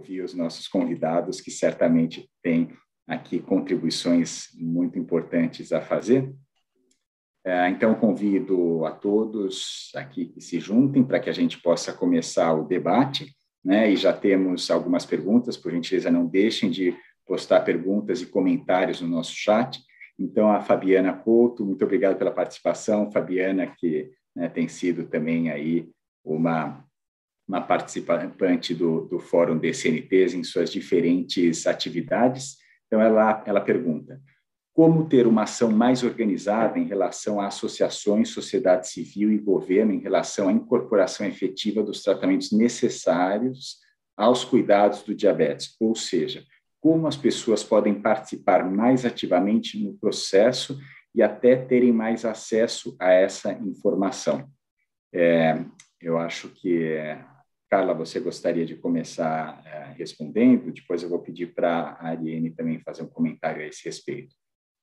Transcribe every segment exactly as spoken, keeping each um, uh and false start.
ouvir os nossos convidados, que certamente têm aqui contribuições muito importantes a fazer. Então, convido a todos aqui que se juntem para que a gente possa começar o debate, né? E já temos algumas perguntas, por gentileza, não deixem de postar perguntas e comentários no nosso chat. Então, a Fabiana Couto, muito obrigado pela participação. Fabiana, que, né, tem sido também aí uma, uma participante do, do Fórum D C N Ts em suas diferentes atividades. Então, ela, ela pergunta: como ter uma ação mais organizada em relação a associações, sociedade civil e governo em relação à incorporação efetiva dos tratamentos necessários aos cuidados do diabetes? Ou seja, como as pessoas podem participar mais ativamente no processo e até terem mais acesso a essa informação? É, eu acho que, Carla, você gostaria de começar é, respondendo, depois eu vou pedir para a Ariane também fazer um comentário a esse respeito.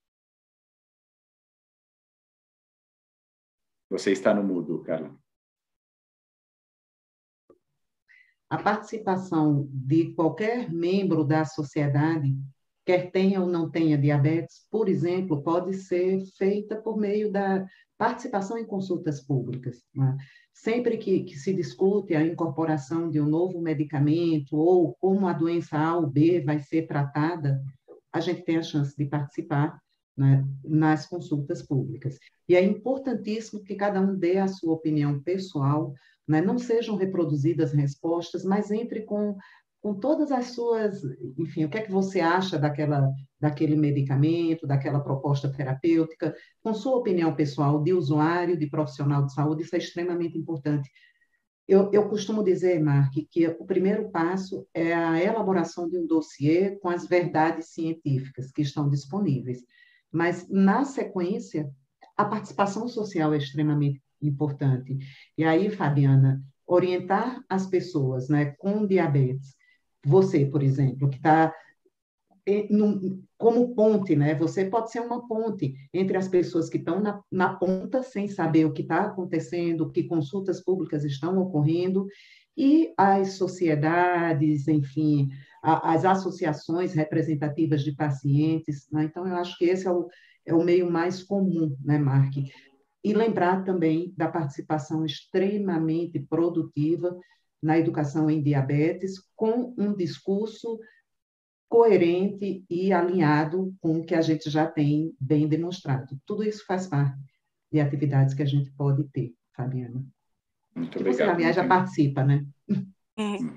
Você está no mudo, Carla. A participação de qualquer membro da sociedade, quer tenha ou não tenha diabetes, por exemplo, pode ser feita por meio da participação em consultas públicas, né? Sempre que, que se discute a incorporação de um novo medicamento ou como a doença A ou B vai ser tratada, a gente tem a chance de participar, né, nas consultas públicas. E é importantíssimo que cada um dê a sua opinião pessoal, né, não sejam reproduzidas respostas, mas entre com, com todas as suas, enfim, o que é que você acha daquela, daquele medicamento, daquela proposta terapêutica, com sua opinião pessoal de usuário, de profissional de saúde, isso é extremamente importante. Eu, eu costumo dizer, Mark, que o primeiro passo é a elaboração de um dossiê com as verdades científicas que estão disponíveis. Mas, na sequência, a participação social é extremamente importante. E aí, Fabiana, orientar as pessoas, né, com diabetes, você, por exemplo, que está como ponte, né? Você pode ser uma ponte entre as pessoas que estão na, na ponta, sem saber o que está acontecendo, que consultas públicas estão ocorrendo, e as sociedades, enfim, a, as associações representativas de pacientes, né? Então, eu acho que esse é o, é o meio mais comum, né, Mark? E lembrar também da participação extremamente produtiva na educação em diabetes, com um discurso coerente e alinhado com o que a gente já tem bem demonstrado. Tudo isso faz parte de atividades que a gente pode ter, Fabiana. Muito que obrigado. Você, aliás, já participa, né? Uhum.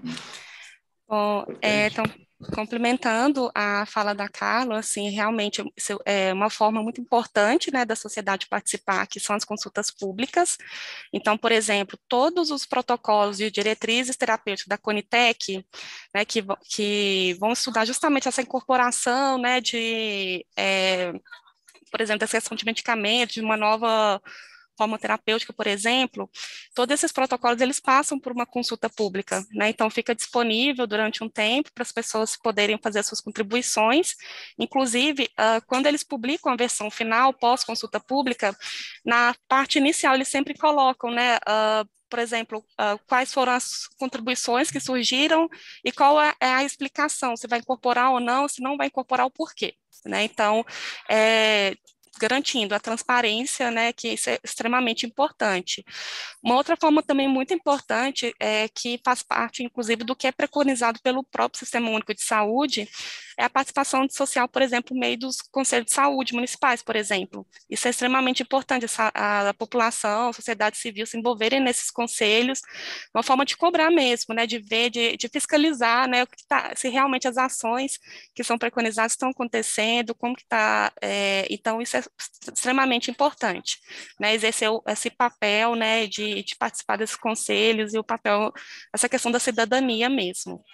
Bom, é, então, complementando a fala da Carla, assim, realmente isso é uma forma muito importante, né, da sociedade participar, que são as consultas públicas. Então, por exemplo, todos os protocolos e diretrizes terapêuticas da Conitec, né, que, que vão estudar justamente essa incorporação, né, de, é, por exemplo, da questão de medicamentos, de uma nova forma terapêutica, por exemplo, todos esses protocolos, eles passam por uma consulta pública, né, então fica disponível durante um tempo para as pessoas poderem fazer as suas contribuições, inclusive, uh, quando eles publicam a versão final, pós-consulta pública, na parte inicial eles sempre colocam, né, uh, por exemplo, uh, quais foram as contribuições que surgiram e qual é a explicação, se vai incorporar ou não, se não vai incorporar, o porquê, né, então, é, garantindo a transparência, né, que isso é extremamente importante. Uma outra forma também muito importante, é, que faz parte, inclusive, do que é preconizado pelo próprio Sistema Único de Saúde, é a participação social, por exemplo, por meio dos conselhos de saúde municipais, por exemplo. Isso é extremamente importante, essa, a, a população, a sociedade civil se envolverem nesses conselhos, uma forma de cobrar mesmo, né, de ver, de, de fiscalizar, né, o que tá, se realmente as ações que são preconizadas estão acontecendo, como que está, é, então isso é extremamente importante, né, exercer esse papel, né, de, de participar desses conselhos e o papel, essa questão da cidadania mesmo.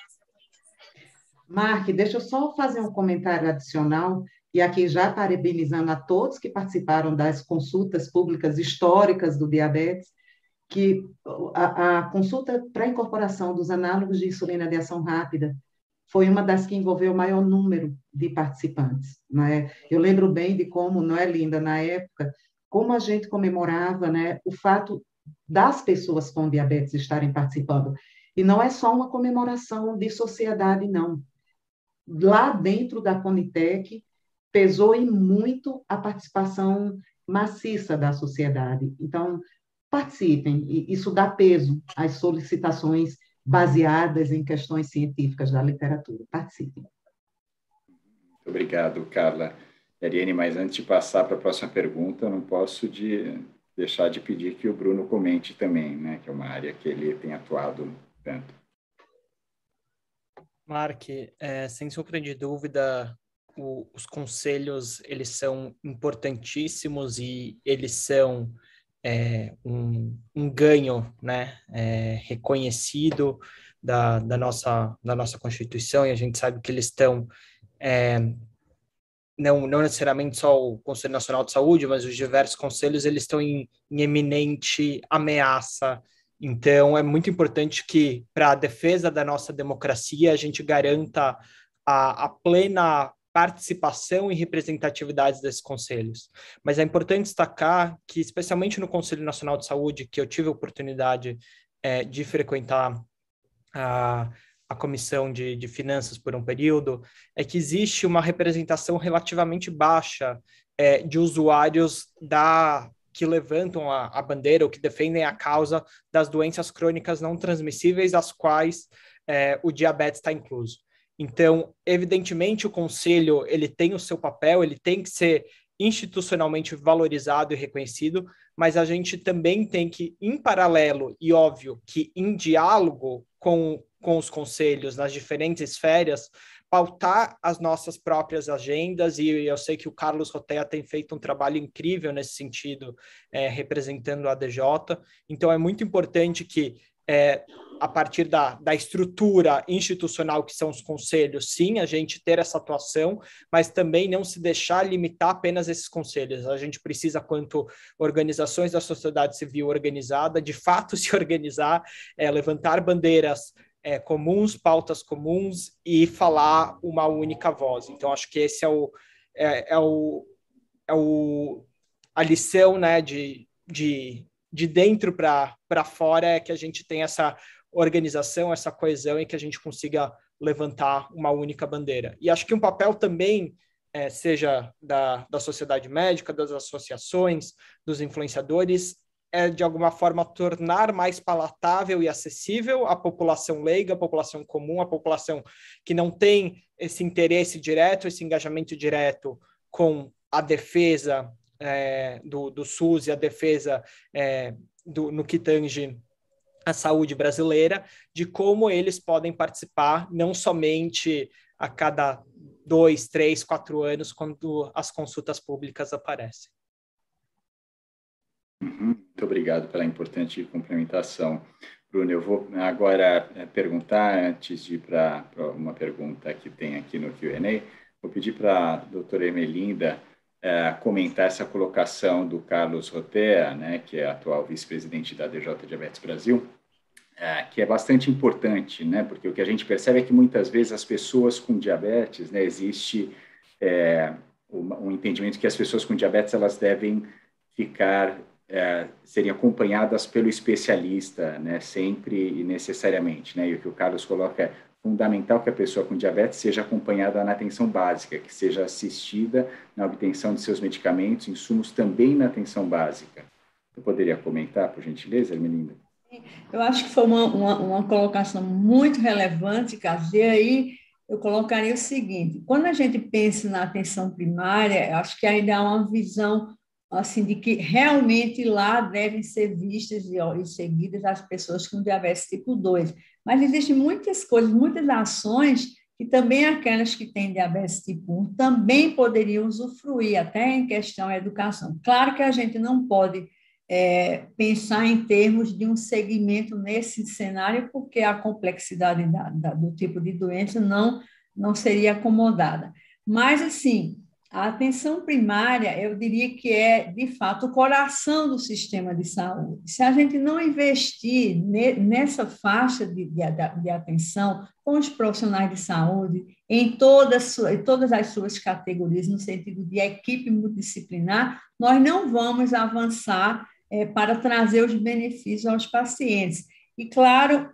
Mark, deixa eu só fazer um comentário adicional, e aqui já parabenizando a todos que participaram das consultas públicas históricas do diabetes, que a, a consulta para a incorporação dos análogos de insulina de ação rápida foi uma das que envolveu o maior número de participantes, não é? Eu lembro bem de como, não é, Linda, na época, como a gente comemorava, né, o fato das pessoas com diabetes estarem participando. E não é só uma comemoração de sociedade, não. Lá dentro da Conitec, pesou e muito a participação maciça da sociedade. Então, participem, isso dá peso às solicitações baseadas em questões científicas da literatura. Participem. Muito obrigado, Carla. Ariane, mas antes de passar para a próxima pergunta, eu não posso de deixar de pedir que o Bruno comente também, né, que é uma área que ele tem atuado tanto. Mark, é, sem sombra de dúvida, o, os conselhos, eles são importantíssimos e eles são é, um, um ganho, né, é, reconhecido da, da, nossa, da nossa Constituição, e a gente sabe que eles estão, é, não, não necessariamente só o Conselho Nacional de Saúde, mas os diversos conselhos, eles estão em, em eminente ameaça. Então, é muito importante que, para a defesa da nossa democracia, a gente garanta a, a plena participação e representatividade desses conselhos. Mas é importante destacar que, especialmente no Conselho Nacional de Saúde, que eu tive a oportunidade é, de frequentar a, a Comissão de, de Finanças por um período, é que existe uma representação relativamente baixa é, de usuários da... que levantam a, a bandeira ou que defendem a causa das doenças crônicas não transmissíveis, as quais é, o diabetes está incluso. Então, evidentemente, o Conselho ele tem o seu papel, ele tem que ser institucionalmente valorizado e reconhecido, mas a gente também tem que, em paralelo, e óbvio que em diálogo com, com os conselhos nas diferentes esferas, pautar as nossas próprias agendas, e eu sei que o Carlos Rotea tem feito um trabalho incrível nesse sentido, é, representando a A D J, então é muito importante que, é, a partir da, da estrutura institucional que são os conselhos, sim, a gente ter essa atuação, mas também não se deixar limitar apenas esses conselhos. A gente precisa, quanto organizações da sociedade civil organizada, de fato se organizar, é, levantar bandeiras É, comuns, pautas comuns e falar uma única voz. Então, acho que esse é o, é, é o, é o a lição, né, de, de, de dentro para fora, é que a gente tem essa organização, essa coesão e que a gente consiga levantar uma única bandeira. E acho que um papel também, é, seja da, da sociedade médica, das associações, dos influenciadores, é, de alguma forma, tornar mais palatável e acessível a população leiga, a população comum, a população que não tem esse interesse direto, esse engajamento direto com a defesa é, do, do SUS e a defesa é, do, no que tange a saúde brasileira, de como eles podem participar, não somente a cada dois, três, quatro anos, quando as consultas públicas aparecem. Muito obrigado pela importante complementação. Bruno, eu vou agora perguntar, antes de ir para uma pergunta que tem aqui no Q and A, vou pedir para a doutora Ermelinda é, comentar essa colocação do Carlos Rotea, né, que é atual vice-presidente da A D J Diabetes Brasil, é, que é bastante importante, né, porque o que a gente percebe é que muitas vezes as pessoas com diabetes, né, existe é, um, um entendimento que as pessoas com diabetes elas devem ficar É, serem acompanhadas pelo especialista, né, sempre e necessariamente, né, e o que o Carlos coloca é fundamental que a pessoa com diabetes seja acompanhada na atenção básica, que seja assistida na obtenção de seus medicamentos, insumos também na atenção básica. Você poderia comentar, por gentileza, Ermelinda? Eu acho que foi uma, uma, uma colocação muito relevante, Carlos, e aí eu colocaria o seguinte, quando a gente pensa na atenção primária, eu acho que ainda há uma visão assim, de que realmente lá devem ser vistas e, ó, e seguidas as pessoas com diabetes tipo dois. Mas existem muitas coisas, muitas ações que também aquelas que têm diabetes tipo um também poderiam usufruir, até em questão da educação. Claro que a gente não pode é, pensar em termos de um segmento nesse cenário, porque a complexidade da, da, do tipo de doença não, não seria acomodada. Mas, assim, a atenção primária, eu diria que é, de fato, o coração do sistema de saúde. Se a gente não investir nessa faixa de, de, de atenção com os profissionais de saúde, em todas, em todas as suas categorias, no sentido de equipe multidisciplinar, nós não vamos avançar é, para trazer os benefícios aos pacientes. E, claro,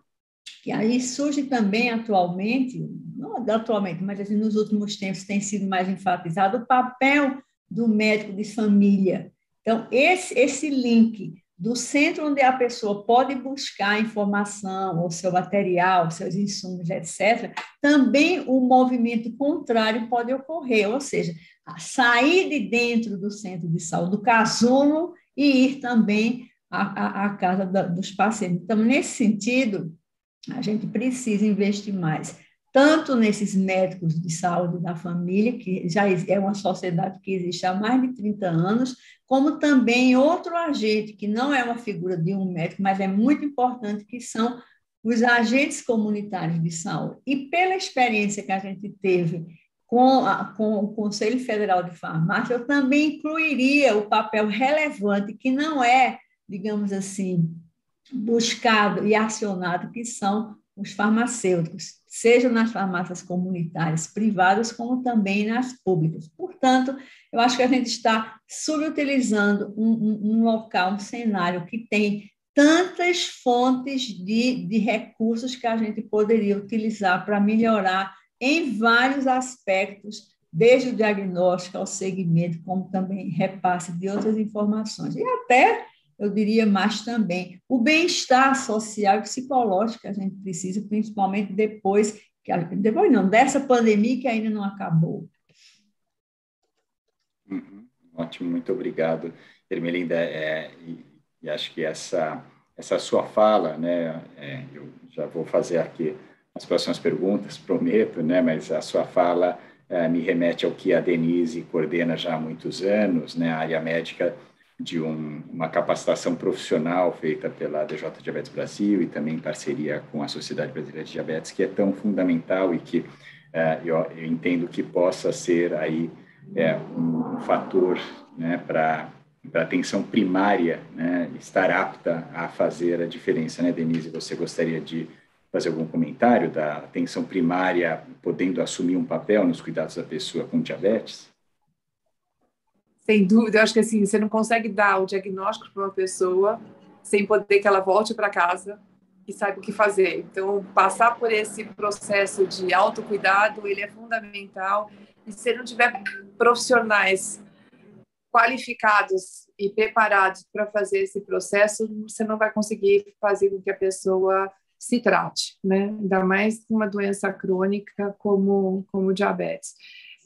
que aí surge também atualmente, não atualmente, mas assim, nos últimos tempos tem sido mais enfatizado o papel do médico de família. Então, esse, esse link do centro onde a pessoa pode buscar informação, o seu material, seus insumos, etcétera, também o movimento contrário pode ocorrer, ou seja, sair de dentro do centro de saúde, do casulo, e ir também à, à, à casa da, dos pacientes. Então, nesse sentido, a gente precisa investir mais, tanto nesses médicos de saúde da família, que já é uma sociedade que existe há mais de trinta anos, como também outro agente, que não é uma figura de um médico, mas é muito importante, que são os agentes comunitários de saúde. E pela experiência que a gente teve com, a, com o Conselho Federal de Farmácia, eu também incluiria o papel relevante, que não é, digamos assim, buscado e acionado, que são os farmacêuticos, seja nas farmácias comunitárias privadas, como também nas públicas. Portanto, eu acho que a gente está subutilizando um, um, um local, um cenário que tem tantas fontes de, de recursos que a gente poderia utilizar para melhorar em vários aspectos, desde o diagnóstico ao segmento, como também repasse de outras informações. E até, eu diria mais também, o bem-estar social e psicológico que a gente precisa, principalmente depois, que a, depois não, dessa pandemia que ainda não acabou. Uhum, ótimo, muito obrigado, Ermelinda. É, e, e acho que essa, essa sua fala, né, é, eu já vou fazer aqui as próximas perguntas, prometo, né, mas a sua fala é, me remete ao que a Denise coordena já há muitos anos, né, a área médica de um, uma capacitação profissional feita pela D J Diabetes Brasil e também em parceria com a Sociedade Brasileira de Diabetes, que é tão fundamental e que é, eu, eu entendo que possa ser aí é, um, um fator, né, para a atenção primária, né, estar apta a fazer a diferença, né, Denise? Você gostaria de fazer algum comentário da atenção primária podendo assumir um papel nos cuidados da pessoa com diabetes? Sem dúvida, eu acho que assim, você não consegue dar o diagnóstico para uma pessoa sem poder que ela volte para casa e saiba o que fazer. Então, passar por esse processo de autocuidado, ele é fundamental. E se não tiver profissionais qualificados e preparados para fazer esse processo, você não vai conseguir fazer com que a pessoa se trate, né? Ainda mais uma doença crônica como, como diabetes.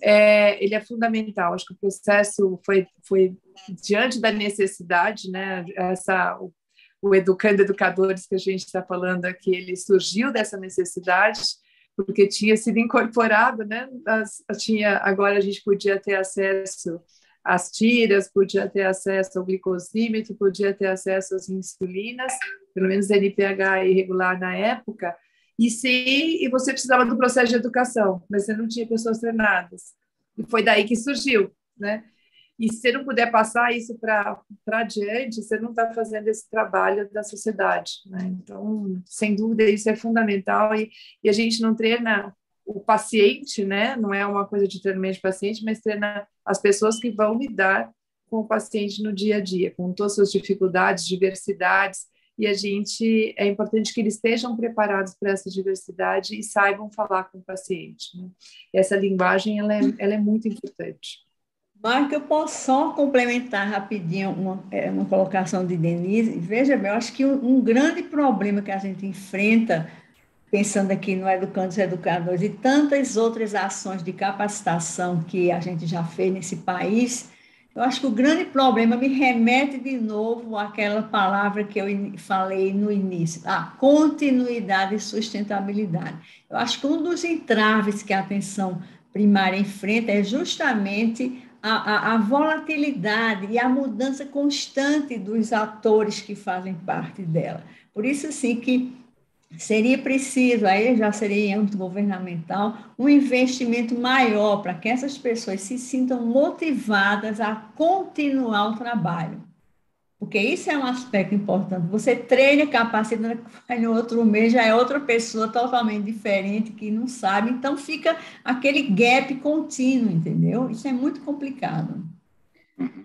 É, ele é fundamental. Acho que o processo foi, foi diante da necessidade, né? Essa, o, o Educando Educadores que a gente está falando aqui, ele surgiu dessa necessidade, porque tinha sido incorporado, né? As, tinha, agora a gente podia ter acesso às tiras, podia ter acesso ao glicosímetro, podia ter acesso às insulinas, pelo menos N P H irregular na época, e, se, e você precisava do processo de educação, mas você não tinha pessoas treinadas. E foi daí que surgiu, né? E se você não puder passar isso para adiante, você não está fazendo esse trabalho da sociedade, né? Então, sem dúvida, isso é fundamental. E, e a gente não treina o paciente, né? Não é uma coisa de treinamento de paciente, mas treina as pessoas que vão lidar com o paciente no dia a dia, com todas as suas dificuldades, diversidades. E a gente, é importante que eles estejam preparados para essa diversidade e saibam falar com o paciente, né? Essa linguagem, ela é, ela é muito importante. Marco, eu posso só complementar rapidinho uma, uma colocação de Denise. Veja bem, eu acho que um, um grande problema que a gente enfrenta, pensando aqui no Educando os Educadores e tantas outras ações de capacitação que a gente já fez nesse país, eu acho que o grande problema me remete de novo àquela palavra que eu falei no início, a continuidade e sustentabilidade. Eu acho que um dos entraves que a atenção primária enfrenta é justamente a, a, a volatilidade e a mudança constante dos atores que fazem parte dela. Por isso, assim, que seria preciso, aí já seria em âmbito governamental, um investimento maior para que essas pessoas se sintam motivadas a continuar o trabalho. Porque isso é um aspecto importante. Você treina, capacita, vai no outro mês, já é outra pessoa totalmente diferente, que não sabe, então fica aquele gap contínuo, entendeu? Isso é muito complicado. Uhum.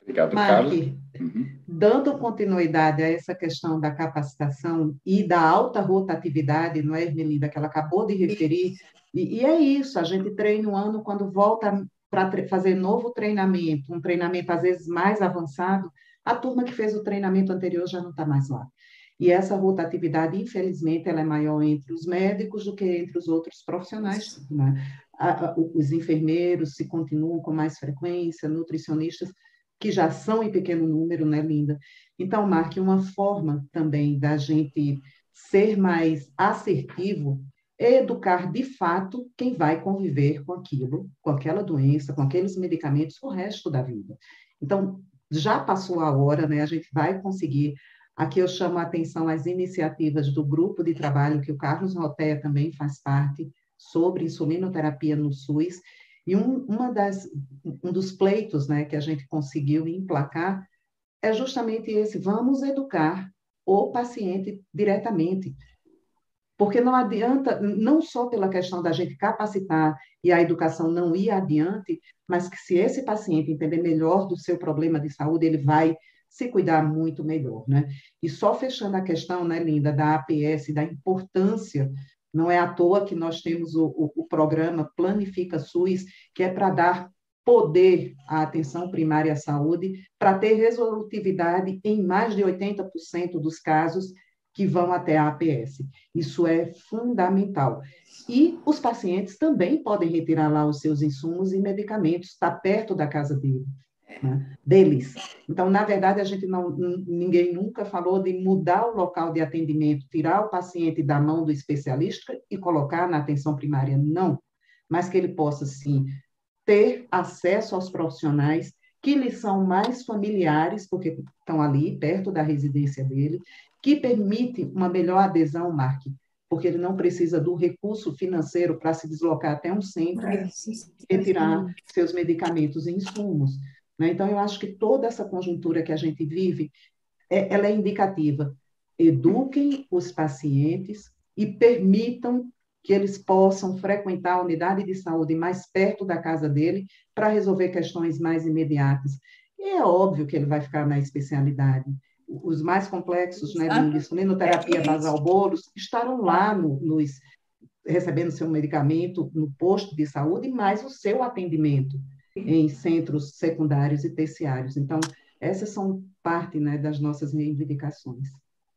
Obrigado, Mark, Carlos. Uhum. Dando continuidade a essa questão da capacitação e da alta rotatividade, não é, Ermelinda, que ela acabou de referir, e, e é isso, a gente treina um ano, quando volta para fazer novo treinamento, um treinamento às vezes mais avançado, a turma que fez o treinamento anterior já não está mais lá. E essa rotatividade, infelizmente, ela é maior entre os médicos do que entre os outros profissionais, né? Os enfermeiros se continuam com mais frequência, nutricionistas, que já são em pequeno número, né, Linda? Então, Mark, uma forma também da gente ser mais assertivo é educar, de fato, quem vai conviver com aquilo, com aquela doença, com aqueles medicamentos o resto da vida. Então, já passou a hora, né? A gente vai conseguir. Aqui eu chamo a atenção às iniciativas do grupo de trabalho, que o Carlos Rotea também faz parte, sobre insulinoterapia no SUS, e um, uma das, um dos pleitos, né, que a gente conseguiu emplacar é justamente esse: vamos educar o paciente diretamente. Porque não adianta, não só pela questão da gente capacitar e a educação não ir adiante, mas que se esse paciente entender melhor do seu problema de saúde, ele vai se cuidar muito melhor, né? E só fechando a questão, né, Linda, da A P S, da importância, não é à toa que nós temos o, o, o programa Planifica SUS, que é para dar poder à atenção primária à saúde, para ter resolutividade em mais de oitenta por cento dos casos que vão até a A P S. Isso é fundamental. E os pacientes também podem retirar lá os seus insumos e medicamentos, está perto da casa dele, né, deles. Então, na verdade, a gente não, ninguém nunca falou de mudar o local de atendimento, tirar o paciente da mão do especialista e colocar na atenção primária, não. Mas que ele possa, sim, ter acesso aos profissionais que lhe são mais familiares, porque estão ali, perto da residência dele, que permite uma melhor adesão, Mark, porque ele não precisa do recurso financeiro para se deslocar até um centro e retirar seus medicamentos e insumos, né? Então, eu acho que toda essa conjuntura que a gente vive, é, ela é indicativa. Eduquem os pacientes e permitam que eles possam frequentar a unidade de saúde mais perto da casa dele para resolver questões mais imediatas. E é óbvio que ele vai ficar na especialidade. Os mais complexos, né, de insulinoterapia basal bolos, estarão lá no, nos, recebendo seu medicamento no posto de saúde, mais o seu atendimento em centros secundários e terciários. Então, essas são parte, né, das nossas reivindicações.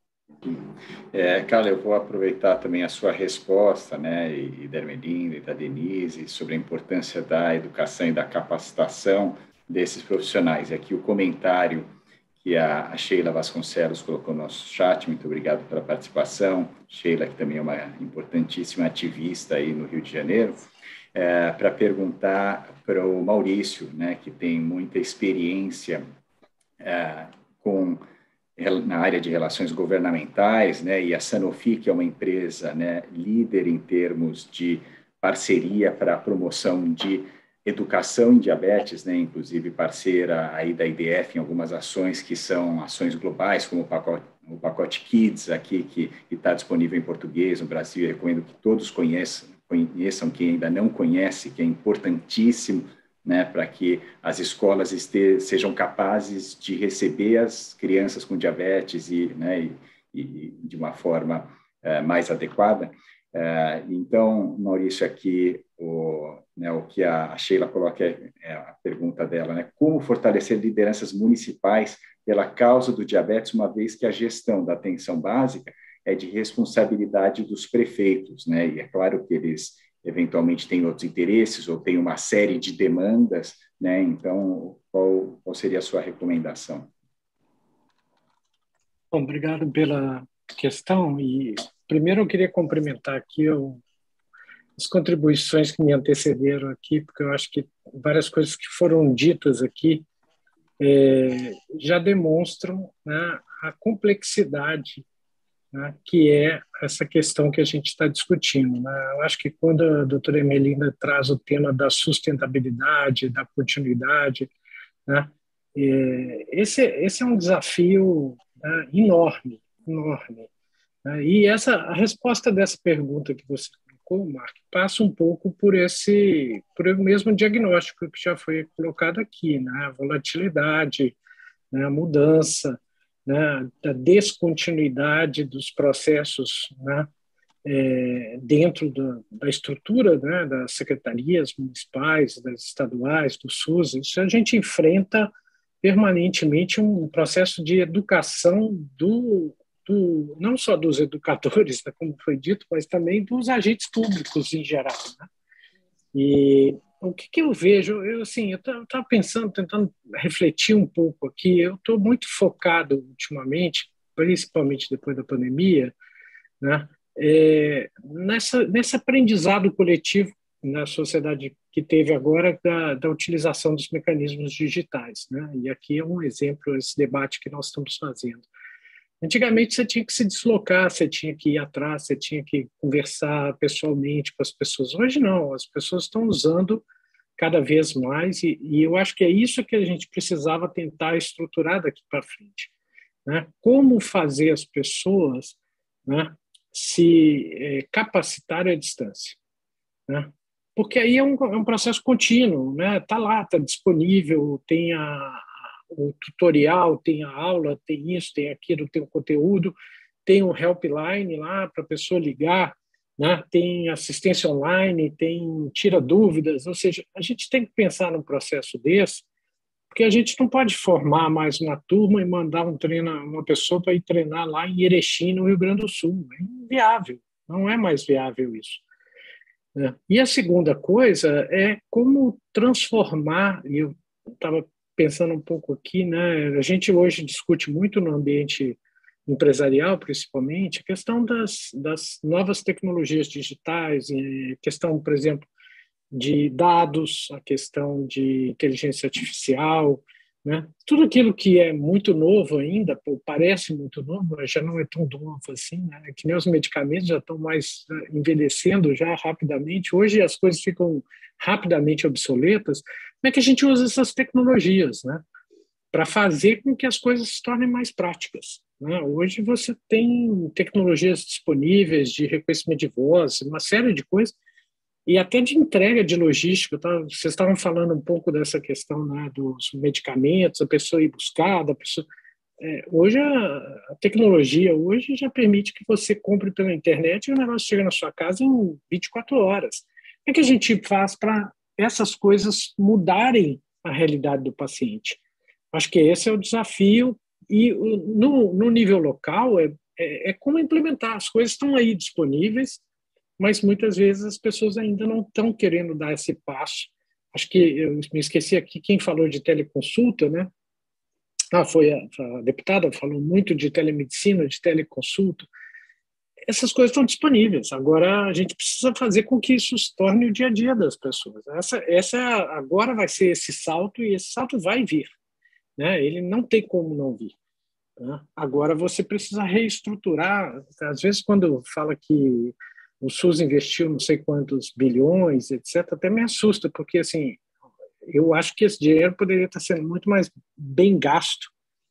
É, Carla, eu vou aproveitar também a sua resposta, né, e, e da Ermelinda e da Denise, sobre a importância da educação e da capacitação desses profissionais. E aqui o comentário que a, a Sheila Vasconcelos colocou no nosso chat, muito obrigado pela participação. Sheila, que também é uma importantíssima ativista aí no Rio de Janeiro, é, para perguntar para o Maurício, né, que tem muita experiência é, com na área de relações governamentais, né, e a Sanofi, que é uma empresa, né, líder em termos de parceria para a promoção de educação em diabetes, né, inclusive parceira aí da I D F em algumas ações que são ações globais, como o pacote, o pacote Kids aqui, que está disponível em português no Brasil. Eu recomendo que todos conheçam, conheçam quem ainda não conhece, que é importantíssimo, né, para que as escolas este, sejam capazes de receber as crianças com diabetes e, né, e, e de uma forma uh, mais adequada. Uh, então, Maurício, aqui o, né, o que a Sheila coloca é, é a pergunta dela, né, como fortalecer lideranças municipais pela causa do diabetes, uma vez que a gestão da atenção básica é de responsabilidade dos prefeitos, né, e é claro que eles eventualmente têm outros interesses ou têm uma série de demandas, né? Então, qual, qual seria a sua recomendação? Bom, obrigado pela questão. E primeiro eu queria cumprimentar aqui o, as contribuições que me antecederam aqui, porque eu acho que várias coisas que foram ditas aqui é, já demonstram, né, a complexidade, né, que é essa questão que a gente está discutindo, né? Eu acho que quando a doutora Ermelinda traz o tema da sustentabilidade, da continuidade, né, é, esse, esse é um desafio, né, enorme, enorme. Né? E essa, a resposta dessa pergunta que você colocou, Mark, passa um pouco por esse, por o mesmo diagnóstico que já foi colocado aqui, né? A volatilidade, né? A mudança, né? A descontinuidade dos processos, né? É, dentro da, da estrutura, né? Das secretarias municipais, das estaduais, do SUS. Isso a gente enfrenta permanentemente um processo de educação do Do, não só dos educadores, né, como foi dito, mas também dos agentes públicos em geral. Né? E o que, que eu vejo, eu assim, eu estava pensando, tentando refletir um pouco aqui, eu estou muito focado ultimamente, principalmente depois da pandemia, né, é, nessa, nesse aprendizado coletivo na sociedade que teve agora da, da utilização dos mecanismos digitais. Né? E aqui é um exemplo, esse debate que nós estamos fazendo. Antigamente você tinha que se deslocar, você tinha que ir atrás, você tinha que conversar pessoalmente com as pessoas. Hoje não, as pessoas estão usando cada vez mais e, e eu acho que é isso que a gente precisava tentar estruturar daqui para frente. Né? Como fazer as pessoas, né, se é, capacitarem à distância. Né? Porque aí é um, é um processo contínuo, né? Tá lá, está disponível, tem a o tutorial, tem a aula, tem isso, tem aquilo, tem o conteúdo, tem o helpline lá para a pessoa ligar, né? Tem assistência online, tem tira dúvidas, ou seja, a gente tem que pensar num processo desse, porque a gente não pode formar mais uma turma e mandar um treino, uma pessoa para ir treinar lá em Erechim, no Rio Grande do Sul. É inviável, não é mais viável isso. Né? E a segunda coisa é como transformar, e eu estava pensando um pouco aqui, né? A gente hoje discute muito no ambiente empresarial, principalmente, a questão das, das novas tecnologias digitais, a questão, por exemplo, de dados, a questão de inteligência artificial, né? Tudo aquilo que é muito novo ainda, pô, parece muito novo, mas já não é tão novo assim, né? Que nem os medicamentos já estão mais envelhecendo já rapidamente. Hoje as coisas ficam rapidamente obsoletas. Como é que a gente usa essas tecnologias, né, para fazer com que as coisas se tornem mais práticas? Né? Hoje você tem tecnologias disponíveis de reconhecimento de voz, uma série de coisas, e até de entrega de logística. Tá? Vocês estavam falando um pouco dessa questão, né, dos medicamentos, a pessoa ir buscar, da pessoa... É, hoje a, a tecnologia hoje já permite que você compre pela internet e o negócio chega na sua casa em vinte e quatro horas. O que a gente faz para essas coisas mudarem a realidade do paciente? Acho que esse é o desafio, e no, no nível local é, é, é como implementar. As coisas estão aí disponíveis, mas muitas vezes as pessoas ainda não estão querendo dar esse passo. Acho que eu me esqueci aqui quem falou de teleconsulta, né? Ah, foi a, a deputada, falou muito de telemedicina, de teleconsulta. Essas coisas estão disponíveis. Agora a gente precisa fazer com que isso se torne o dia a dia das pessoas. Essa, essa agora vai ser esse salto, e esse salto vai vir. Né? Ele não tem como não vir. Né? Agora você precisa reestruturar. Às vezes, quando fala que o SUS investiu não sei quantos bilhões, etcétera, até me assusta, porque assim, eu acho que esse dinheiro poderia estar sendo muito mais bem gasto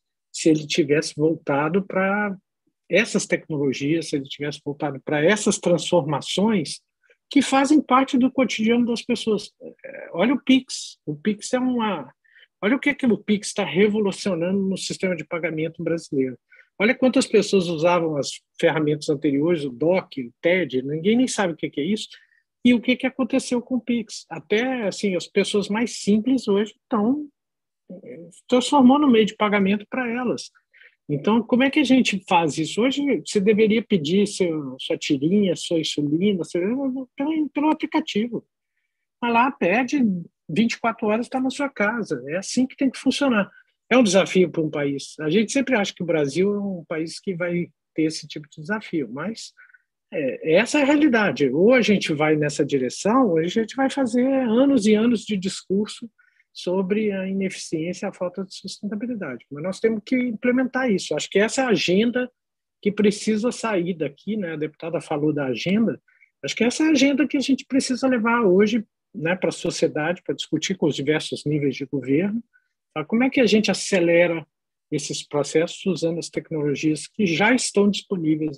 se ele tivesse voltado para essas tecnologias, se ele tivesse voltado para essas transformações que fazem parte do cotidiano das pessoas. Olha o Pix. O Pix é uma... Olha o que, que o Pix está revolucionando no sistema de pagamento brasileiro. Olha quantas pessoas usavam as ferramentas anteriores, o D O C, o T E D, ninguém nem sabe o que, que é isso. E o que, que aconteceu com o Pix? Até assim, as pessoas mais simples hoje estão transformando o meio de pagamento para elas. Então, como é que a gente faz isso? Hoje, você deveria pedir seu, sua tirinha, sua insulina, seu, pelo, pelo aplicativo. Vai lá, pede, vinte e quatro horas está na sua casa. É assim que tem que funcionar. É um desafio para um país. A gente sempre acha que o Brasil é um país que vai ter esse tipo de desafio, mas é, essa é a realidade. Ou a gente vai nessa direção, ou a gente vai fazer anos e anos de discurso sobre a ineficiência e a falta de sustentabilidade. Mas nós temos que implementar isso. Acho que essa é a agenda que precisa sair daqui, né? A deputada falou da agenda. Acho que essa é a agenda que a gente precisa levar hoje, né, para a sociedade, para discutir com os diversos níveis de governo. Tá? Como é que a gente acelera esses processos usando as tecnologias que já estão disponíveis aí?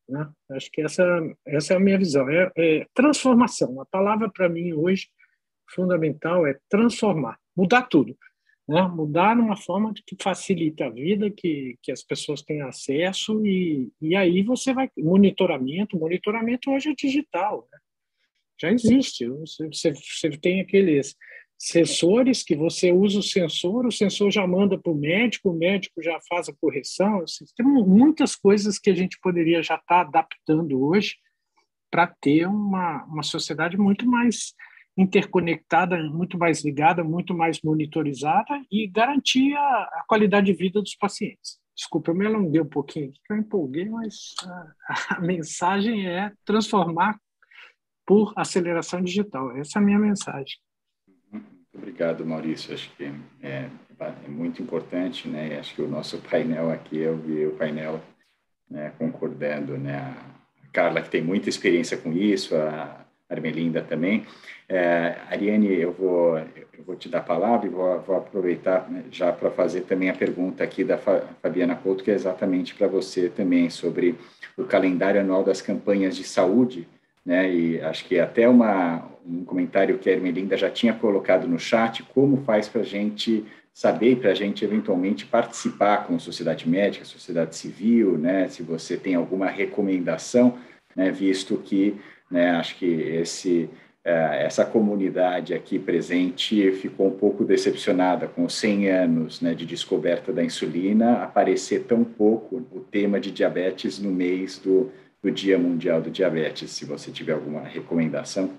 né? Acho que essa, essa é a minha visão. É, é transformação. A palavra para mim hoje fundamental é transformar, mudar tudo, né? Mudar numa forma que facilite a vida, que, que as pessoas tenham acesso e, e aí você vai... Monitoramento, monitoramento hoje é digital, né? Já existe. Você, você, você tem aqueles sensores que você usa o sensor, o sensor já manda para o médico, o médico já faz a correção. Assim, tem muitas coisas que a gente poderia já estar adaptando hoje para ter uma, uma sociedade muito mais interconectada, muito mais ligada, muito mais monitorizada e garantir a, a qualidade de vida dos pacientes. Desculpa, eu me alonguei um pouquinho aqui, que eu empolguei, mas a, a mensagem é transformar por aceleração digital. Essa é a minha mensagem. Muito obrigado, Maurício. Acho que é, é muito importante, né? Acho que o nosso painel aqui, eu vi o painel, né, concordando, né? A Carla, que tem muita experiência com isso, a Armelinda também. É, Ariane, eu vou, eu vou te dar a palavra e vou, vou aproveitar, né, já para fazer também a pergunta aqui da Fabiana Couto, que é exatamente para você também, sobre o calendário anual das campanhas de saúde, né? E acho que até uma, um comentário que a Ermelinda já tinha colocado no chat, como faz para a gente saber, para a gente eventualmente participar com a sociedade médica, sociedade civil, né? Se você tem alguma recomendação, né? Visto que, né, acho que esse, essa comunidade aqui presente ficou um pouco decepcionada com os cem anos, né, de descoberta da insulina, aparecer tão pouco o tema de diabetes no mês do do Dia Mundial do Diabetes, se você tiver alguma recomendação.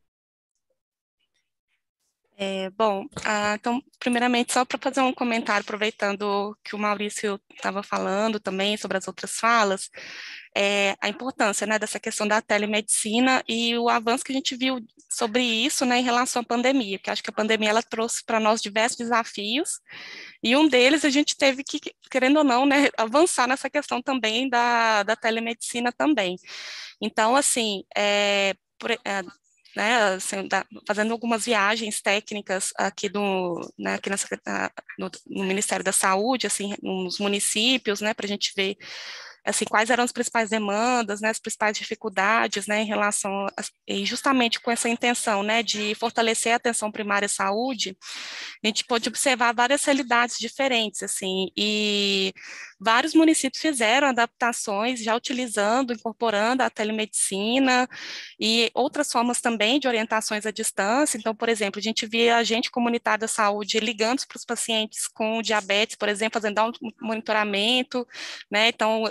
É, bom, ah, então, primeiramente, só para fazer um comentário, aproveitando que o Maurício estava falando também sobre as outras falas, é, a importância, né, dessa questão da telemedicina e o avanço que a gente viu sobre isso, né, em relação à pandemia, porque acho que a pandemia ela trouxe para nós diversos desafios, e um deles a gente teve que, querendo ou não, né, avançar nessa questão também da, da telemedicina também. Então, assim, é, por, é, né, assim, da, fazendo algumas viagens técnicas aqui, do, né, aqui nessa, no, no Ministério da Saúde, assim, nos municípios, né, para a gente ver assim, quais eram as principais demandas, né, as principais dificuldades, né, em relação, a, e justamente com essa intenção, né, de fortalecer a atenção primária à saúde, a gente pôde observar várias realidades diferentes, assim, e vários municípios fizeram adaptações, já utilizando, incorporando a telemedicina e outras formas também de orientações à distância. Então, por exemplo, a gente via agente comunitário da saúde ligando para os pacientes com diabetes, por exemplo, fazendo um monitoramento, né, então,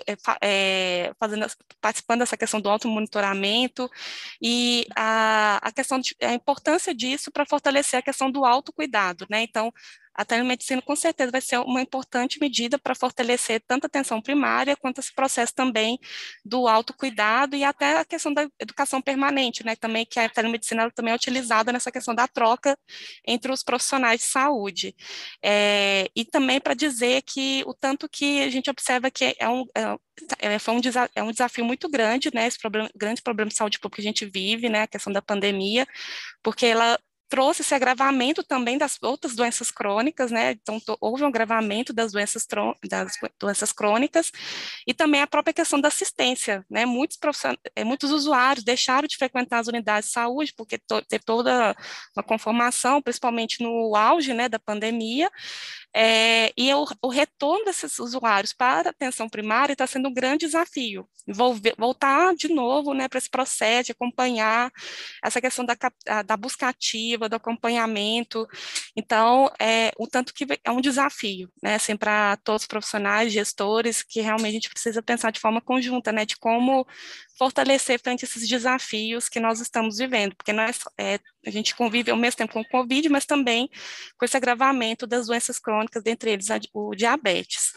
é, fazendo, participando dessa questão do automonitoramento e a, a questão de, a importância disso para fortalecer a questão do autocuidado, né? Então, a telemedicina com certeza vai ser uma importante medida para fortalecer tanto a atenção primária quanto esse processo também do autocuidado e até a questão da educação permanente, né? Também que a telemedicina também é utilizada nessa questão da troca entre os profissionais de saúde. É, e também para dizer que o tanto que a gente observa que é um, é, foi um, é um desafio muito grande, né? Esse problema, grande problema de saúde pública que a gente vive, né? A questão da pandemia, porque ela trouxe esse agravamento também das outras doenças crônicas, né? Então, houve um agravamento das doenças, das doenças crônicas e também a própria questão da assistência, né? Muitos, muitos usuários deixaram de frequentar as unidades de saúde porque to teve toda uma conformação, principalmente no auge, né, da pandemia, é, e o, o retorno desses usuários para a atenção primária está sendo um grande desafio, Volver, voltar de novo, né, para esse processo de acompanhar essa questão da, da busca ativa, do acompanhamento. Então, é, o tanto que é um desafio, né, assim, para todos os profissionais, gestores, que realmente a gente precisa pensar de forma conjunta, né, de como fortalecer frente a esses desafios que nós estamos vivendo, porque nós, é, a gente convive ao mesmo tempo com o Covid, mas também com esse agravamento das doenças crônicas, dentre eles a, o diabetes.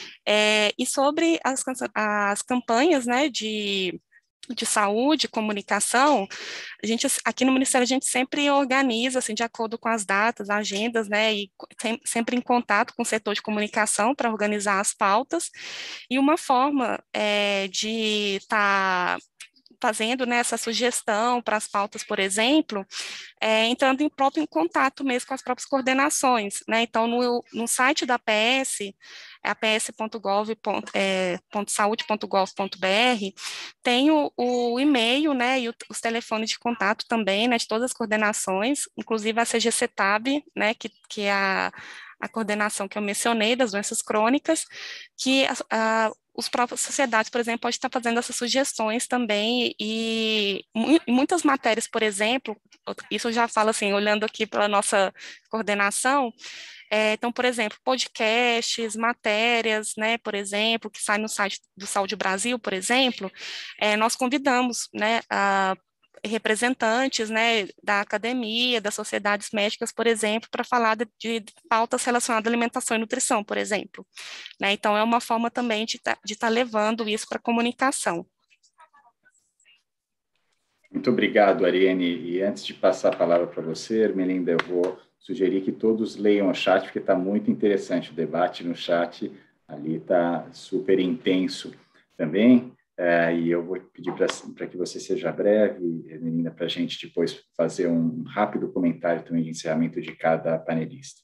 É, e sobre as, as campanhas, né, de de saúde, comunicação, a gente, aqui no Ministério, a gente sempre organiza, assim, de acordo com as datas, agendas, né, e tem, sempre em contato com o setor de comunicação para organizar as pautas, e uma forma é, de estar tá fazendo, né, essa sugestão para as pautas, por exemplo, é, entrando em próprio em contato mesmo com as próprias coordenações, né? Então, no, no site da P S, é a p s ponto gov ponto saúde ponto gov ponto b r, tem o, o e-mail, né, e o, os telefones de contato também, né, de todas as coordenações, inclusive a C G C T A B, né, que, que é a, a coordenação que eu mencionei das doenças crônicas, que a, a, os próprios sociedades, por exemplo, podem estar fazendo essas sugestões também, e em muitas matérias, por exemplo, isso eu já falo assim, olhando aqui pela nossa coordenação, é, então, por exemplo, podcasts, matérias, né, por exemplo, que saem no site do Saúde Brasil, por exemplo, é, nós convidamos, né, a representantes, né, da academia, das sociedades médicas, por exemplo, para falar de, de pautas relacionadas à alimentação e nutrição, por exemplo. Né? Então, é uma forma também de tá, estar tá levando isso para a comunicação. Muito obrigado, Ariane. E antes de passar a palavra para você, Ermelinda, eu vou sugerir que todos leiam o chat, porque está muito interessante o debate no chat, ali está super intenso também. É, e eu vou pedir para que você seja breve, menina, para a gente depois fazer um rápido comentário também de encerramento de cada panelista.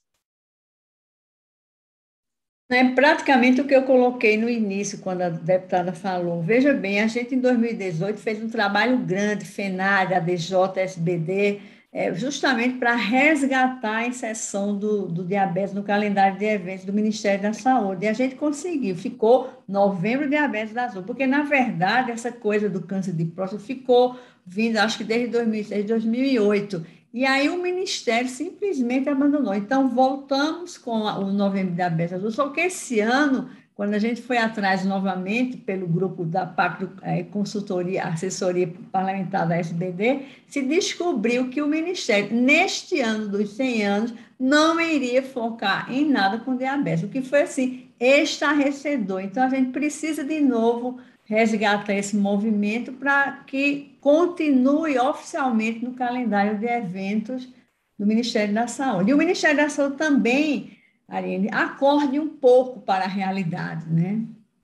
É praticamente o que eu coloquei no início, quando a deputada falou. Veja bem, a gente em dois mil e dezoito fez um trabalho grande, FENAD, A D J, S B D, é, justamente para resgatar a inserção do, do diabetes no calendário de eventos do Ministério da Saúde. E a gente conseguiu, ficou Novembro Diabetes Azul, porque, na verdade, essa coisa do câncer de próstata ficou vindo, acho que desde dois mil e seis, dois mil e oito, e aí o Ministério simplesmente abandonou. Então, voltamos com o Novembro Diabetes Azul, só que esse ano, quando a gente foi atrás novamente pelo grupo da Pacto é, Consultoria, Assessoria Parlamentar da S B D, se descobriu que o Ministério, neste ano dos cem anos, não iria focar em nada com diabetes, o que foi, assim, estarrecedor. Então, a gente precisa, de novo, resgatar esse movimento para que continue oficialmente no calendário de eventos do Ministério da Saúde. E o Ministério da Saúde também, Ariane, acorde um pouco para a realidade, né?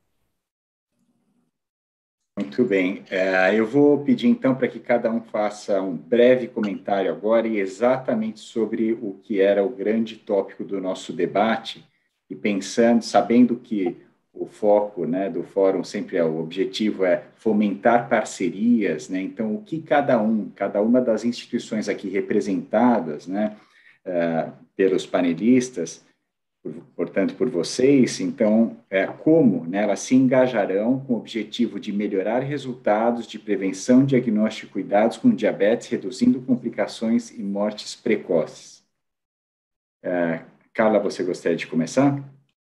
Muito bem. É, eu vou pedir, então, para que cada um faça um breve comentário agora e exatamente sobre o que era o grande tópico do nosso debate e pensando, sabendo que o foco, né, do fórum sempre é, o objetivo é fomentar parcerias, né? Então, o que cada um, cada uma das instituições aqui representadas, né, uh, pelos panelistas, por, portanto, por vocês, então, é, como, né, elas se engajarão com o objetivo de melhorar resultados de prevenção, diagnóstico e cuidados com diabetes, reduzindo complicações e mortes precoces. Uh, Carla, você gostaria de começar?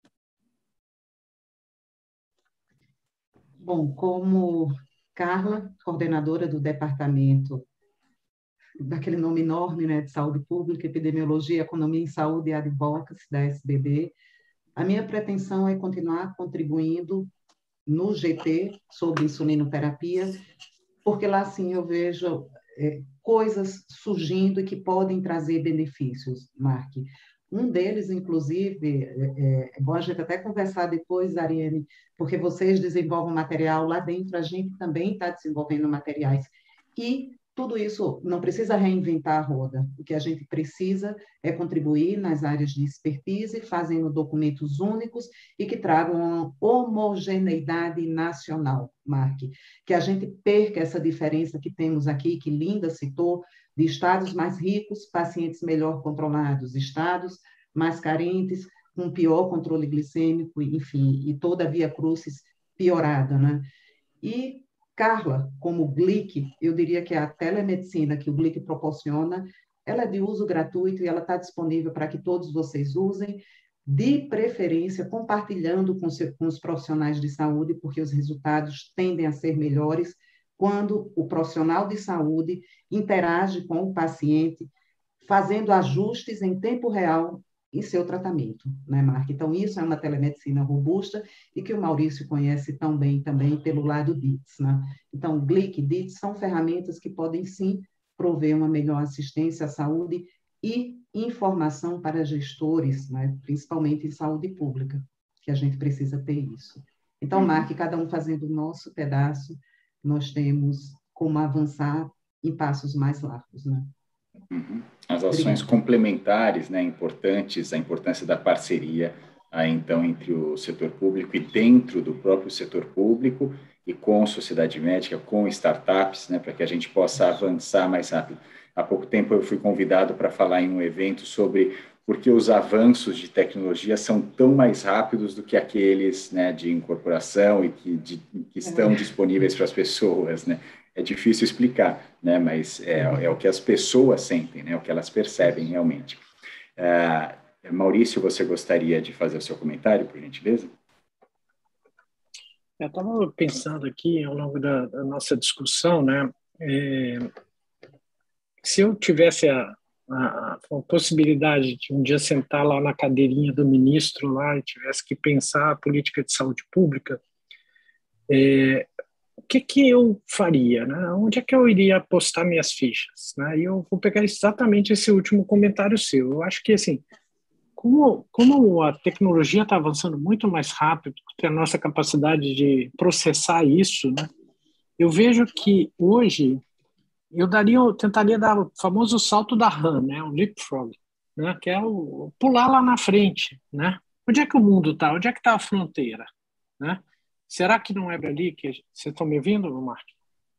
Bom, como Carla, coordenadora do departamento, daquele nome enorme, né, de Saúde Pública, Epidemiologia, Economia em Saúde e Advocacy da S B D, a minha pretensão é continuar contribuindo no G T sobre insulinoterapia, porque lá sim eu vejo é, coisas surgindo e que podem trazer benefícios, Mark. Um deles, inclusive, é, é bom a gente até conversar depois, Ariane, porque vocês desenvolvem material lá dentro, a gente também está desenvolvendo materiais. E tudo isso não precisa reinventar a roda. O que a gente precisa é contribuir nas áreas de expertise, fazendo documentos únicos e que tragam uma homogeneidade nacional, Mark. Que a gente perca essa diferença que temos aqui, que Linda citou, de estados mais ricos, pacientes melhor controlados, estados mais carentes, com pior controle glicêmico, enfim, e toda a via crucis piorada, né? E Carla, como o Glic, eu diria que a telemedicina que o Glic proporciona, ela é de uso gratuito e ela está disponível para que todos vocês usem, de preferência compartilhando com, seu, com os profissionais de saúde, porque os resultados tendem a ser melhores quando o profissional de saúde interage com o paciente, fazendo ajustes em tempo real em seu tratamento, né, Marca? Então, isso é uma telemedicina robusta e que o Maurício conhece tão bem também pelo lado D I T S, né? Então, Glic e D I T S são ferramentas que podem, sim, prover uma melhor assistência à saúde e informação para gestores, né, principalmente em saúde pública, que a gente precisa ter isso. Então, Marque, cada um fazendo o nosso pedaço, nós temos como avançar em passos mais largos, né? Uhum. As ações Obrigada. complementares, né, importantes, a importância da parceria, aí, então, entre o setor público e dentro do próprio setor público e com a sociedade médica, com startups, né, para que a gente possa avançar mais rápido. Há pouco tempo eu fui convidado para falar em um evento sobre por que os avanços de tecnologia são tão mais rápidos do que aqueles, né, de incorporação e que, de, que estão disponíveis para as pessoas, né? É difícil explicar, né, mas é, é o que as pessoas sentem, né, o que elas percebem realmente. Uh, Maurício, você gostaria de fazer o seu comentário, por gentileza? Eu estava pensando aqui, ao longo da, da nossa discussão, né, é, se eu tivesse a, a, a possibilidade de um dia sentar lá na cadeirinha do ministro lá e tivesse que pensar a política de saúde pública, é, o que que eu faria, né? Onde é que eu iria apostar minhas fichas, né? E eu vou pegar exatamente esse último comentário seu. Eu acho que, assim, como, como a tecnologia está avançando muito mais rápido que a nossa capacidade de processar isso, né? Eu vejo que hoje eu daria, eu tentaria dar o famoso salto da rã, né? O leapfrog, né? Que é o pular lá na frente, né? Onde é que o mundo está? Onde é que está a fronteira, né? Será que não é por ali que... Vocês estão me ouvindo, Marcos?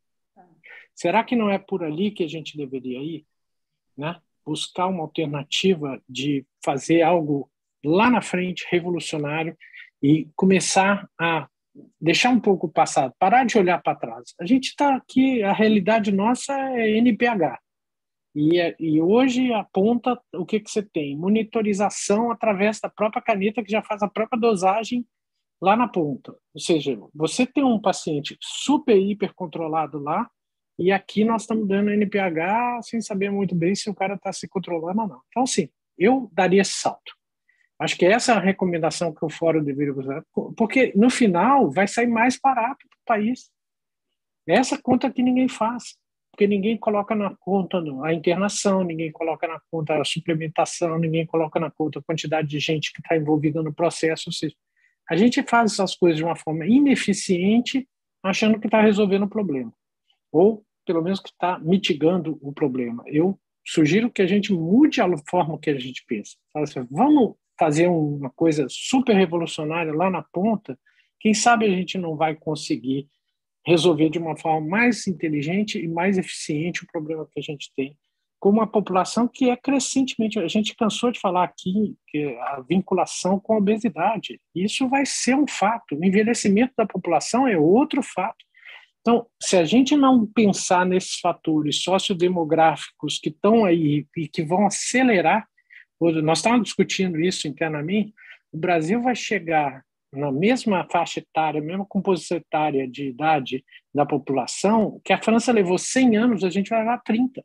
Será que não é por ali que a gente deveria ir? Né? Buscar uma alternativa de fazer algo lá na frente, revolucionário, e começar a deixar um pouco o passado, parar de olhar para trás. A gente está aqui, a realidade nossa é N P H. E, e hoje aponta o que, que você tem? Monitorização através da própria caneta, que já faz a própria dosagem lá na ponta. Ou seja, você tem um paciente super, hiper controlado lá, e aqui nós estamos dando N P H sem saber muito bem se o cara está se controlando ou não. Então, assim, eu daria esse salto. Acho que essa é a recomendação que o fórum deveria usar, porque no final vai sair mais barato para o país. Essa conta que ninguém faz, porque ninguém coloca na conta a internação, ninguém coloca na conta a suplementação, ninguém coloca na conta a quantidade de gente que está envolvida no processo, ou seja, a gente faz essas coisas de uma forma ineficiente, achando que está resolvendo o problema. Ou, pelo menos, que está mitigando o problema. Eu sugiro que a gente mude a forma que a gente pensa. Fala assim, vamos fazer uma coisa super revolucionária lá na ponta, quem sabe a gente não vai conseguir resolver de uma forma mais inteligente e mais eficiente o problema que a gente tem, com uma população que é crescentemente... A gente cansou de falar aqui que a vinculação com a obesidade. Isso vai ser um fato. O envelhecimento da população é outro fato. Então, se a gente não pensar nesses fatores sociodemográficos que estão aí e que vão acelerar, nós estávamos discutindo isso internamente, o Brasil vai chegar na mesma faixa etária, mesma composição etária de idade da população, que a França levou cem anos, a gente vai levar trinta.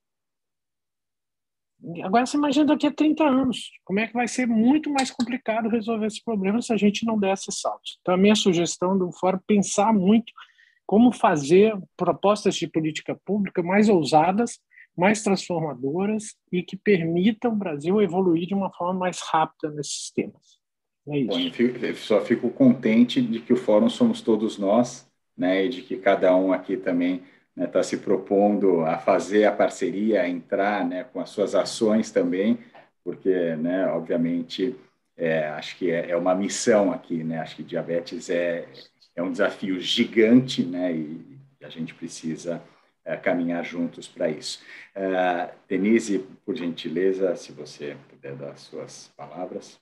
Agora, você imagina daqui a trinta anos, como é que vai ser muito mais complicado resolver esse problema se a gente não der esses saltos. Então, a minha sugestão do fórum é pensar muito como fazer propostas de política pública mais ousadas, mais transformadoras e que permitam o Brasil evoluir de uma forma mais rápida nesses temas. É isso. Bom, eu, fico, eu só fico contente de que o fórum somos todos nós, né, e de que cada um aqui também está, né, se propondo a fazer a parceria, a entrar, né, com as suas ações também, porque, né, obviamente, é, acho que é, é uma missão aqui, né, acho que diabetes é, é um desafio gigante, né, e a gente precisa é, caminhar juntos para isso. Uh, Denise, por gentileza, se você puder dar as suas palavras.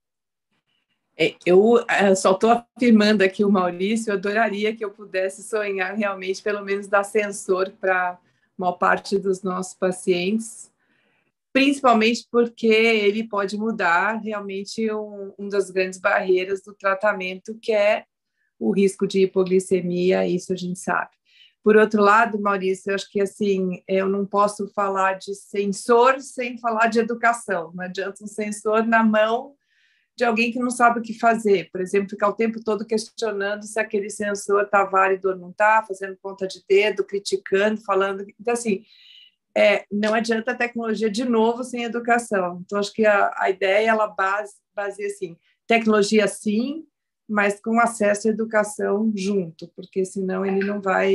Eu só estou afirmando aqui o Maurício, eu adoraria que eu pudesse sonhar realmente, pelo menos dar sensor para uma parte dos nossos pacientes, principalmente porque ele pode mudar realmente um, um das grandes barreiras do tratamento, que é o risco de hipoglicemia, isso a gente sabe. Por outro lado, Maurício, eu acho que assim, eu não posso falar de sensor sem falar de educação, não adianta um sensor na mão de alguém que não sabe o que fazer, por exemplo, ficar o tempo todo questionando se aquele sensor está válido ou não está, fazendo ponta de dedo, criticando, falando... Então, assim, é, não adianta a tecnologia de novo sem educação. Então, acho que a, a ideia, ela base, baseia assim, tecnologia sim, mas com acesso à educação junto, porque senão ele não vai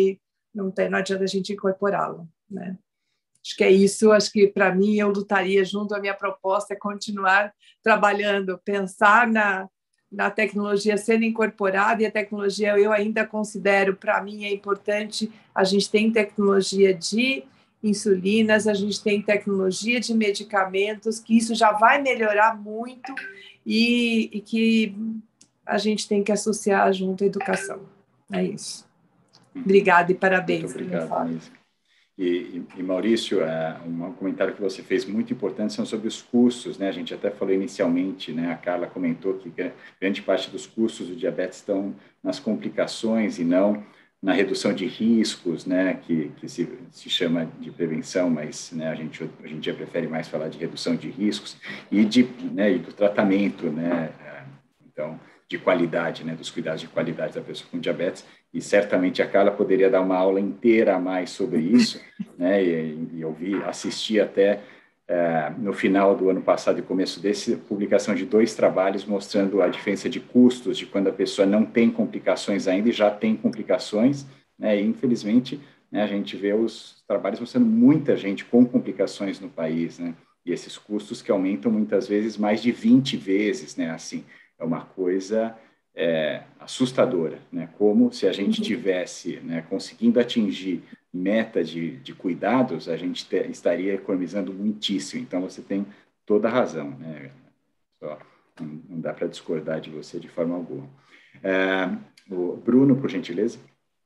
não, tem, não adianta a gente incorporá-lo, né? Acho que é isso, acho que para mim eu lutaria junto, a minha proposta é continuar trabalhando, pensar na, na tecnologia sendo incorporada, e a tecnologia eu ainda considero, para mim é importante, a gente tem tecnologia de insulinas, a gente tem tecnologia de medicamentos, que isso já vai melhorar muito e, e que a gente tem que associar junto à educação. É isso. Obrigada e parabéns. Muito obrigado, Anisa. E, e, Maurício, é, um comentário que você fez muito importante são sobre os custos, né? A gente até falou inicialmente, né? A Carla comentou que grande parte dos custos do diabetes estão nas complicações e não na redução de riscos, né? Que, que se, se chama de prevenção, mas né, a gente hoje em dia prefere mais falar de redução de riscos e, de, né, e do tratamento, né? Então, de qualidade, né? Dos cuidados de qualidade da pessoa com diabetes. E certamente a Carla poderia dar uma aula inteira a mais sobre isso, né? E, e eu vi, assisti até é, no final do ano passado e começo desse, publicação de dois trabalhos mostrando a diferença de custos de quando a pessoa não tem complicações ainda e já tem complicações, né? E infelizmente, né, a gente vê os trabalhos mostrando muita gente com complicações no país, né? E esses custos que aumentam muitas vezes mais de vinte vezes, né? Assim, é uma coisa É, assustadora, né? Como se a gente tivesse, né, conseguindo atingir meta de, de cuidados, a gente te, estaria economizando muitíssimo. Então, você tem toda a razão, né? Só, não, não dá para discordar de você de forma alguma. É, o Bruno, por gentileza.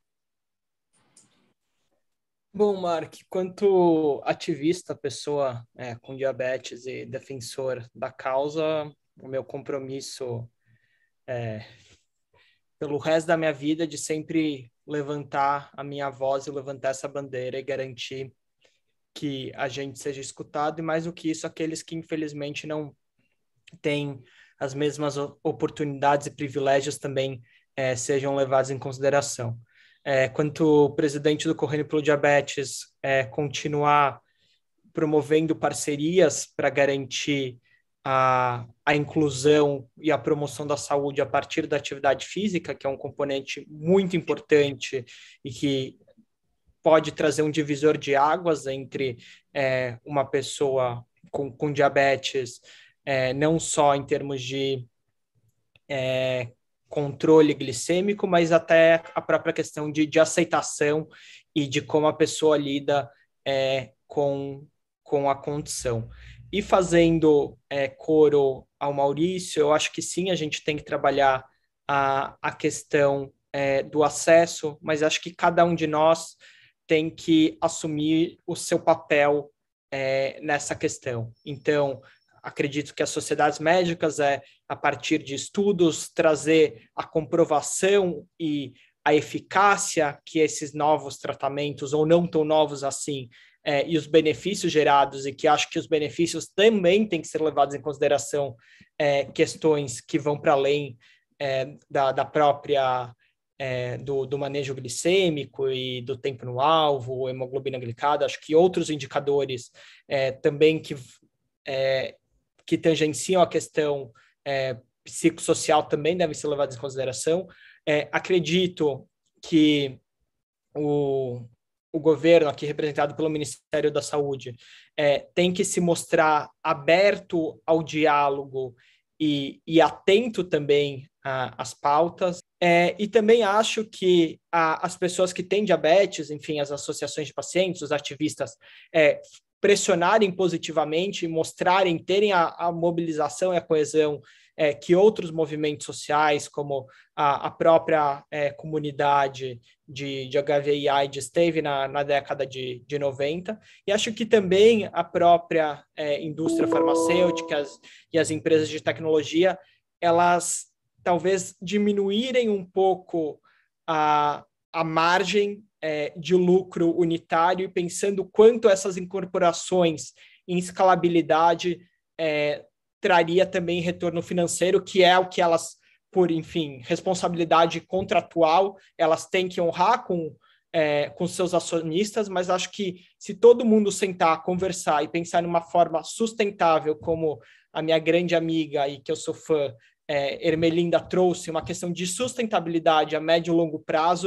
Bom, Mark, quanto ativista, pessoa é, com diabetes e defensor da causa, o meu compromisso é, pelo resto da minha vida, de sempre levantar a minha voz e levantar essa bandeira e garantir que a gente seja escutado, e mais do que isso, aqueles que infelizmente não têm as mesmas oportunidades e privilégios também é, sejam levados em consideração. É, quanto presidente do Correndo pelo Diabetes, é, continuar promovendo parcerias para garantir A, a inclusão e a promoção da saúde a partir da atividade física, que é um componente muito importante e que pode trazer um divisor de águas entre é, uma pessoa com, com diabetes, é, não só em termos de é, controle glicêmico, mas até a própria questão de, de aceitação e de como a pessoa lida é, com, com a condição. E fazendo é, coro ao Maurício, eu acho que sim, a gente tem que trabalhar a, a questão é, do acesso, mas acho que cada um de nós tem que assumir o seu papel é, nessa questão. Então, acredito que as sociedades médicas, é, a partir de estudos, trazer a comprovação e a eficácia que esses novos tratamentos, ou não tão novos assim, É, e os benefícios gerados, e que acho que os benefícios também têm que ser levados em consideração é, questões que vão para além é, da, da própria, é, do, do manejo glicêmico e do tempo no alvo, hemoglobina glicada. Acho que outros indicadores é, também que, é, que tangenciam a questão é, psicossocial também devem ser levados em consideração. É, acredito que o o governo, aqui representado pelo Ministério da Saúde, é, tem que se mostrar aberto ao diálogo e, e atento também às pautas. É, e também acho que a, as pessoas que têm diabetes, enfim, as associações de pacientes, os ativistas, é, pressionarem positivamente, mostrarem, terem a, a mobilização e a coesão é, que outros movimentos sociais, como a, a própria é, comunidade de, de H V e AIDS teve na, na década de, de noventa, e acho que também a própria é, indústria farmacêutica as, e as empresas de tecnologia, elas talvez diminuírem um pouco a, a margem é, de lucro unitário, pensando quanto essas incorporações em escalabilidade é, traria também retorno financeiro, que é o que elas, por, enfim, responsabilidade contratual, elas têm que honrar com, é, com seus acionistas, mas acho que se todo mundo sentar, conversar e pensar numa forma sustentável, como a minha grande amiga e que eu sou fã, é, Ermelinda trouxe, uma questão de sustentabilidade a médio e longo prazo,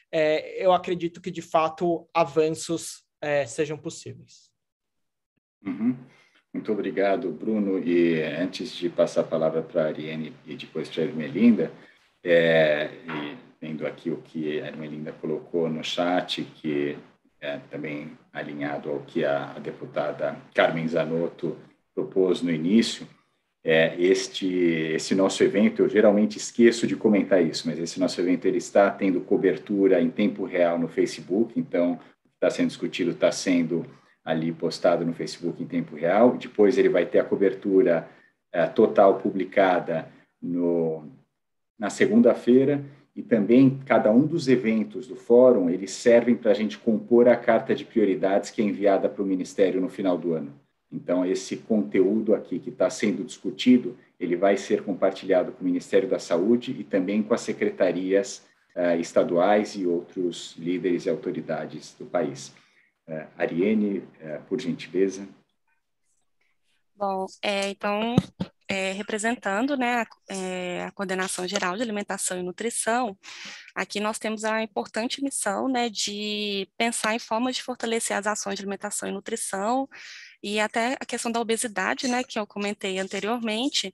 é, eu acredito que, de fato, avanços é, sejam possíveis. Uhum. Muito obrigado, Bruno. E antes de passar a palavra para a Ariane e depois para a Ermelinda, é, e vendo aqui o que a Ermelinda colocou no chat, que é também alinhado ao que a, a deputada Carmen Zanotto propôs no início, é, este, esse nosso evento, eu geralmente esqueço de comentar isso, mas esse nosso evento ele está tendo cobertura em tempo real no Facebook, então o que está sendo discutido está sendo ali postado no Facebook em tempo real, depois ele vai ter a cobertura é, total publicada no, na segunda-feira, e também cada um dos eventos do fórum, eles servem para a gente compor a carta de prioridades que é enviada para o Ministério no final do ano. Então, esse conteúdo aqui que está sendo discutido, ele vai ser compartilhado com o Ministério da Saúde e também com as secretarias uh, estaduais e outros líderes e autoridades do país. Uh, Ariane, uh, por gentileza. Bom, é, então, é, representando, né, a, é, a Coordenação Geral de Alimentação e Nutrição, aqui nós temos a importante missão, né, de pensar em formas de fortalecer as ações de alimentação e nutrição, e até a questão da obesidade, né, que eu comentei anteriormente,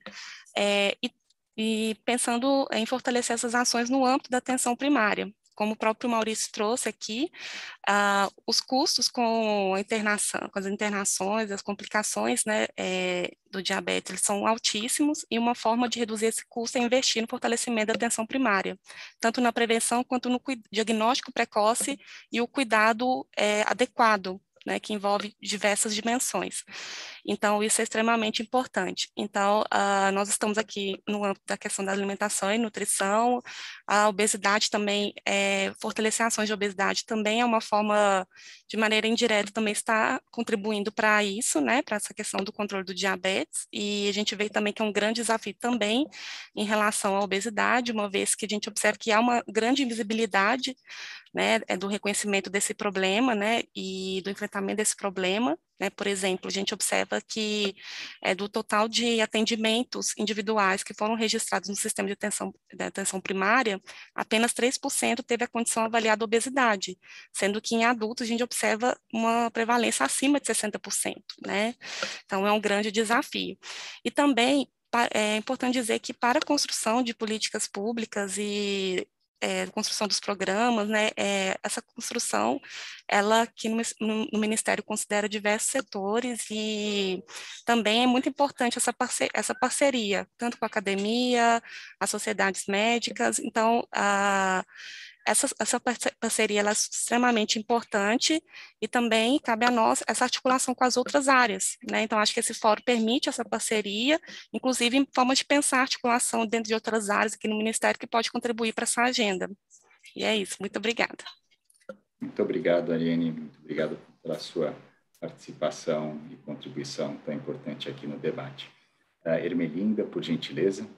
é, e, e pensando em fortalecer essas ações no âmbito da atenção primária. Como o próprio Maurício trouxe aqui, uh, os custos com a internação, com as internações, as complicações, né, é, do diabetes, eles são altíssimos, e uma forma de reduzir esse custo é investir no fortalecimento da atenção primária, tanto na prevenção quanto no diagnóstico precoce e o cuidado é, adequado, né, que envolve diversas dimensões. Então, isso é extremamente importante. Então, uh, nós estamos aqui no âmbito da questão da alimentação e nutrição, a obesidade também, é, fortalecer ações de obesidade também é uma forma, de maneira indireta, também está contribuindo para isso, né, para essa questão do controle do diabetes, e a gente vê também que é um grande desafio também em relação à obesidade, uma vez que a gente observa que há uma grande invisibilidade, né, do reconhecimento desse problema, né, e do enfrentamento desse problema, né. Por exemplo, a gente observa que é, do total de atendimentos individuais que foram registrados no sistema de atenção, de atenção primária, apenas três por cento teve a condição avaliada obesidade, sendo que em adultos a gente observa uma prevalência acima de sessenta por cento, né, então é um grande desafio. E também é importante dizer que para a construção de políticas públicas e É, construção dos programas, né, é, essa construção, ela que no, no, no Ministério considera diversos setores, e também é muito importante essa, parce essa parceria, tanto com a academia, as sociedades médicas. Então, a Essa, essa parceria ela é extremamente importante, e também cabe a nós essa articulação com as outras áreas, né? Então, acho que esse fórum permite essa parceria, inclusive em forma de pensar articulação dentro de outras áreas aqui no Ministério que pode contribuir para essa agenda. E é isso, muito obrigada. Muito obrigado, Ariane, muito obrigado pela sua participação e contribuição tão importante aqui no debate. Uh, Ermelinda, por gentileza.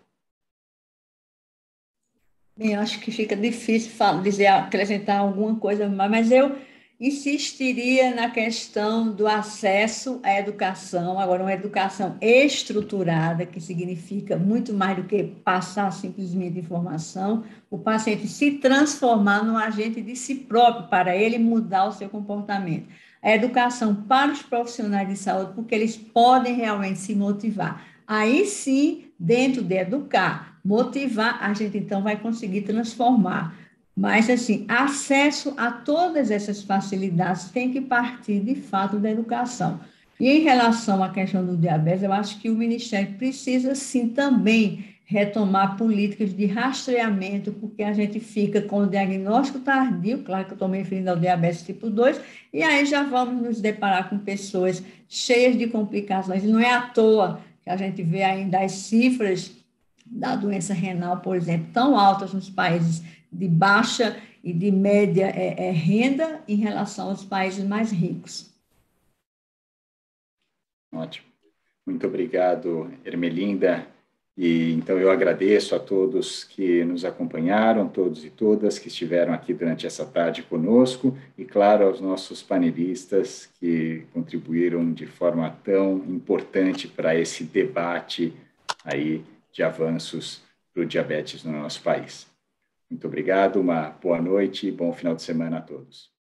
Bem, eu acho que fica difícil falar, dizer, acrescentar alguma coisa mais, mas eu insistiria na questão do acesso à educação, agora uma educação estruturada, que significa muito mais do que passar simplesmente informação, o paciente se transformar num agente de si próprio, para ele mudar o seu comportamento. A educação para os profissionais de saúde, porque eles podem realmente se motivar. Aí sim, dentro de educar, motivar, a gente então vai conseguir transformar. Mas, assim, acesso a todas essas facilidades tem que partir, de fato, da educação. E em relação à questão do diabetes, eu acho que o Ministério precisa, sim, também retomar políticas de rastreamento, porque a gente fica com o diagnóstico tardio, claro que eu estou me referindo ao diabetes tipo dois, e aí já vamos nos deparar com pessoas cheias de complicações. E não é à toa que a gente vê ainda as cifras da doença renal, por exemplo, tão altas nos países de baixa e de média é, é, renda em relação aos países mais ricos. Ótimo. Muito obrigado, Ermelinda. E, então, eu agradeço a todos que nos acompanharam, todos e todas que estiveram aqui durante essa tarde conosco, e, claro, aos nossos panelistas que contribuíram de forma tão importante para esse debate aí de avanços para o diabetes no nosso país. Muito obrigado, uma boa noite e bom final de semana a todos.